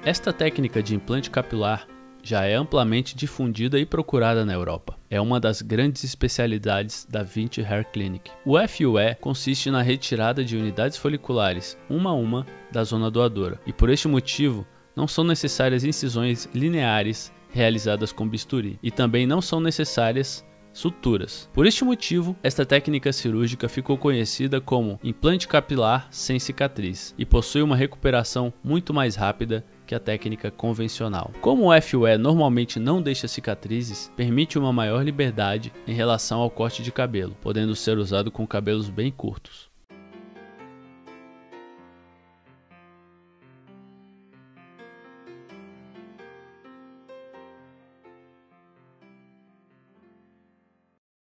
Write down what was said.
Esta técnica de implante capilar já é amplamente difundida e procurada na Europa. É uma das grandes especialidades da Vinci Hair Clinic. O FUE consiste na retirada de unidades foliculares, uma a uma, da zona doadora, e por este motivo não são necessárias incisões lineares realizadas com bisturi, e também não são necessárias suturas. Por este motivo, esta técnica cirúrgica ficou conhecida como implante capilar sem cicatriz e possui uma recuperação muito mais rápida que a técnica convencional. Como o FUE normalmente não deixa cicatrizes, permite uma maior liberdade em relação ao corte de cabelo, podendo ser usado com cabelos bem curtos.